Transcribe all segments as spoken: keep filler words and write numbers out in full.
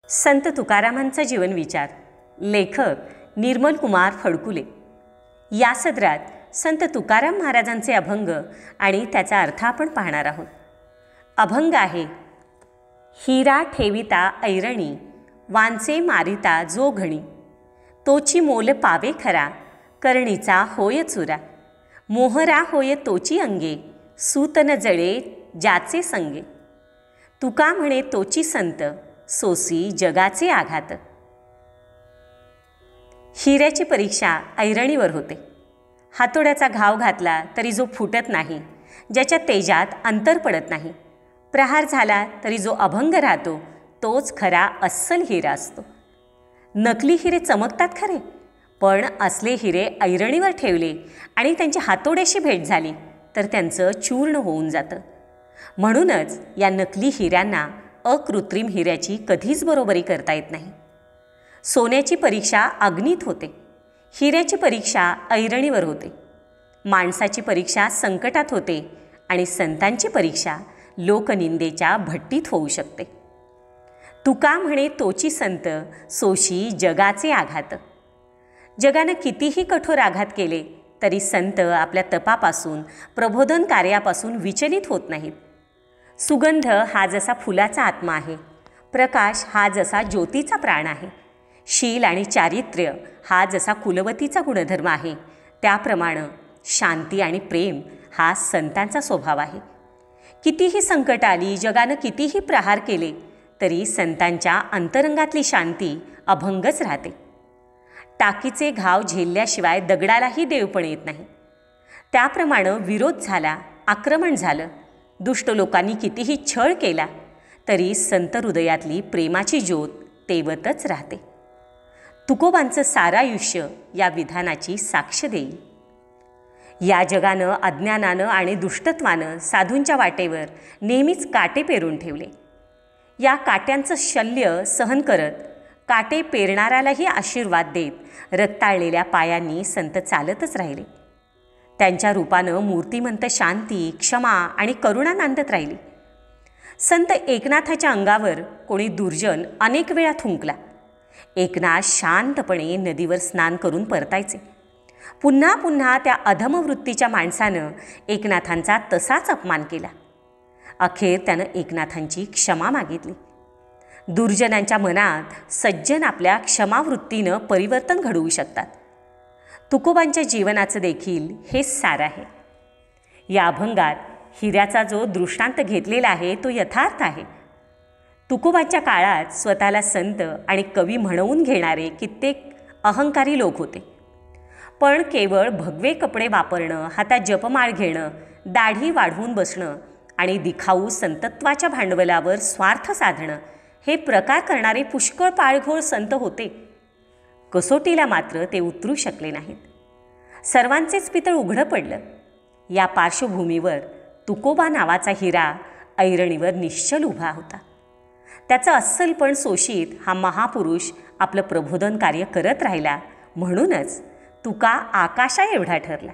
संत तुकारामांचा जीवनविचार, लेखक निर्मल कुमार फडकुले. या सदरात संत तुकाराम महाराजांचे अभंग आणि त्याचा अर्थ आपण पाहणार आहोत. अभंग आहे: हिरा ठेविता ऐरणी, वांचे मारिता जो घणी. तोची मोल पावे खरा, करणीचा होय चुरा. मोहरा होय तोची अंगे, सूत न जळे ज्याचे संगे. तुका म्हणे तोची संत, सोसी जगाचे आघात. हिऱ्याची परीक्षा ऐरणीवर होते. हातोड्याचा घाव घातला तरी जो फुटत नाही, ज्याच्या तेजात अंतर पडत नाही, प्रहार झाला तरी जो अभंग राहतो, तोच खरा अस्सल हिरा असतो. नकली हिरे चमकतात खरे, पण असले हिरे ऐरणीवर ठेवले आणि त्यांची हातोड्याशी भेट झाली तर त्यांचं चूर्ण होऊन जातं. म्हणूनच या नकली हिऱ्यांना अकृत्रिम हिऱ्याची कधीच बरोबरी करता येत नाही. सोन्याची परीक्षा अग्नीत होते, हिऱ्याची परीक्षा ऐरणीवर होते. माणसाची परीक्षा संकटात होते आणि संतांची परीक्षा लोकनिंदेच्या भट्टीत होऊ शकते. तुका म्हणे तोची संत, सोशी जगाचे आघात. जगानं कितीही कठोर आघात केले तरी संत आपल्या तपापासून, प्रबोधन कार्यापासून विचलित होत नाहीत. सुगंध हा जसा फुलाचा आत्मा आहे, प्रकाश हा जसा ज्योतीचा प्राण आहे, शील आणि चारित्र्य हा जसा कुलवतीचा गुणधर्म आहे, त्याप्रमाणे शांती आणि प्रेम हा संतांचा स्वभाव आहे. कितीही संकट आली, जगानं कितीही प्रहार केले तरी संतांच्या अंतरंगातली शांती अभंगच राहते. टाकीचे घाव झेलल्याशिवाय दगडालाही देवपण येत नाही. त्याप्रमाणे विरोध झाला, आक्रमण झालं, दुष्ट लोकांनी कितीही छळ केला तरी संत हृदयातली प्रेमाची ज्योत तेवतच राहते. तुकोबांचं सारं आयुष्य या विधानाची साक्ष देईल. या जगानं अज्ञानानं आणि दुष्टत्वानं साधूंच्या वाटेवर नेहमीच काटे पेरून ठेवले. या काट्यांचं शल्य सहन करत, काटे पेरणाऱ्यालाही आशीर्वाद देत रक्ताळलेल्या पायांनी संत चालतच राहिले. त्यांच्या रूपानं मूर्तिमंत शांती, क्षमा आणि करुणा नांदत राहिली. संत एकनाथाच्या अंगावर कोणी दुर्जन अनेक वेळा थुंकला. एकनाथ शांतपणे नदीवर स्नान करून परतायचे. पुन्हा पुन्हा त्या अधमवृत्तीच्या माणसानं एकनाथांचा तसाच अपमान केला. अखेर त्यानं एकनाथांची क्षमा मागितली. दुर्जनांच्या मनात सज्जन आपल्या क्षमावृत्तीनं परिवर्तन घडवू शकतात. तुकोबांच्या जीवनाचं देखील हेच सार आहे. या अभंगात हिऱ्याचा जो दृष्टांत घेतलेला आहे तो यथार्थ आहे. तुकोबांच्या काळात स्वतःला संत आणि कवी म्हणवून घेणारे कित्येक अहंकारी लोक होते. पण केवळ भगवे कपडे वापरणं, हातात जपमाळ घेणं, दाढी वाढवून बसणं आणि दिखाऊ संतत्वाच्या भांडवलावर स्वार्थ साधणं हे प्रकार करणारे पुष्कळ पाळघोळ संत होते. कसोटीला मात्र ते उतरू शकले नाहीत. सर्वांचेच पितळ उघडं पडलं. या पार्श्वभूमीवर तुकोबा नावाचा हिरा ऐरणीवर निश्चल उभा होता. त्याचं अस्सलपण सोशीत हा महापुरुष आपलं प्रबोधन कार्य करत राहिला. म्हणूनच तुका आकाशा एवढा ठरला.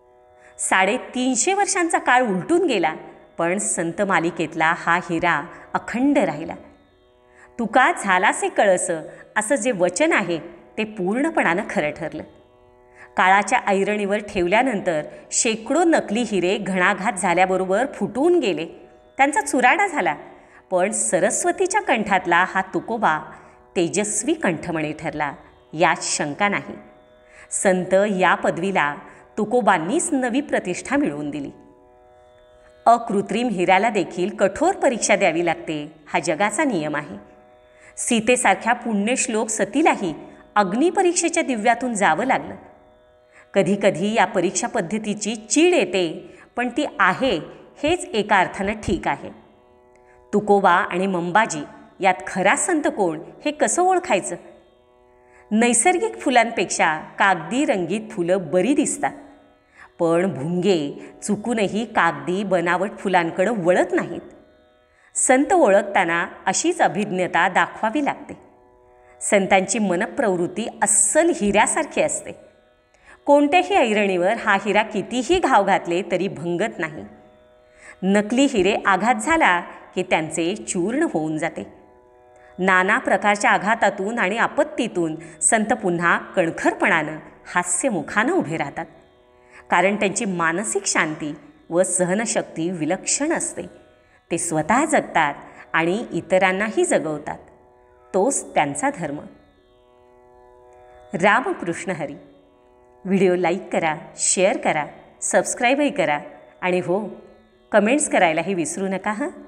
साडेतीनशे वर्षांचा काळ उलटून गेला, पण संत मालिकेतला हा हिरा अखंड राहिला. तुका झालासे कळस असं जे वचन आहे ते पूर्णपणानं खरं ठरलं. काळाच्या ऐरणीवर ठेवल्यानंतर शेकडो नकली हिरे घणाघात झाल्याबरोबर फुटून गेले, त्यांचा चुराडा झाला. पण सरस्वतीच्या कंठातला हा तुकोबा तेजस्वी कंठमणी ठरला, यात शंका नाही. संत या पदवीला तुकोबांनीच नवी प्रतिष्ठा मिळवून दिली. अकृत्रिम हिऱ्याला देखील कठोर परीक्षा द्यावी लागते, हा जगाचा नियम आहे. सीतेसारख्या पुण्यश्लोक सतीलाही अग्निपरीक्षेच्या दिव्यातून जावं लागलं. कधीकधी या परीक्षा पद्धतीची चीड येते, पण ती आहे हेच एका अर्थानं ठीक आहे. तुकोबा आणि मंबाजी यात खरा संत कोण हे कसं ओळखायचं? नैसर्गिक फुलांपेक्षा कागदी रंगीत फुलं बरी दिसतात, पण भुंगे चुकूनही कागदी बनावट फुलांकडं वळत नाहीत. संत ओळखताना अशीच अभिज्ञता दाखवावी लागते. संतांची मनप्रवृत्ती अस्सल हिऱ्यासारखी असते. कोणत्याही ऐरणीवर हा हिरा कितीही घाव घातले तरी भंगत नाही. नकली हिरे आघात झाला की त्यांचे चूर्ण होऊन जाते. नाना प्रकारच्या आघातातून आणि आपत्तीतून संत पुन्हा कणखरपणानं हास्यमुखानं उभे राहतात, कारण त्यांची मानसिक शांती व सहनशक्ती विलक्षण असते. ते स्वतः जगतात आणि इतरांनाही जगवतात. तोच त्यांचा धर्म. रामकृष्ण हरी. व्हिडिओ लाईक करा, शेअर करा, सबस्क्राईबही करा आणि हो, कमेंट्स करायलाही विसरू नका हं.